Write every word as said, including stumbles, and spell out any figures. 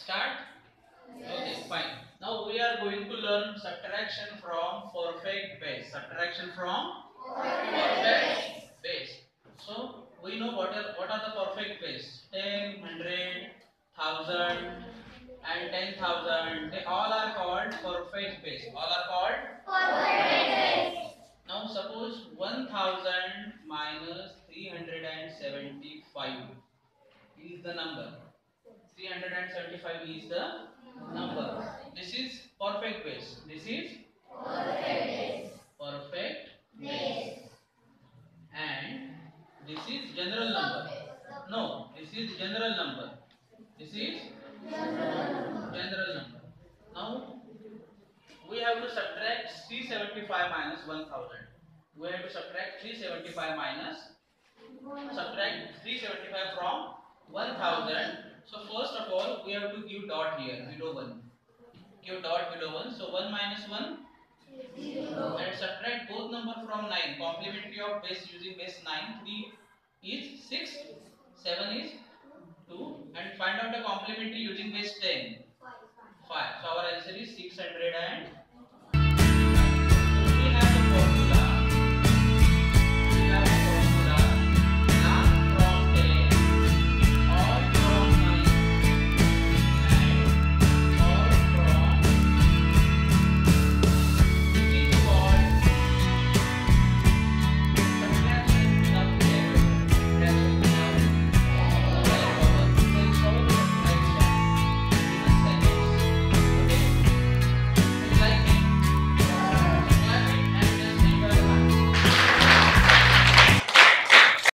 Start? Okay, fine. Now we are going to learn subtraction from perfect base. Subtraction from perfect base. So we know what are what are the perfect base. ten, one hundred, one thousand and ten thousand. They all are called perfect base. All are called perfect base. Now suppose one thousand minus three hundred seventy-five is the number. three hundred seventy-five is the number. This is perfect base. This is perfect base. Perfect base. And this is general number. No, this is general number. This is general number. Now we have to subtract three hundred seventy-five minus one thousand. We have to subtract three hundred seventy-five minus subtract three hundred seventy-five from one thousand. So first of all, we have to give dot here below one. Give dot below one. So one minus one, zero. And subtract both number from nine. Complementary of base using base nine. three is six, seven is two. And find out the complementary using base ten.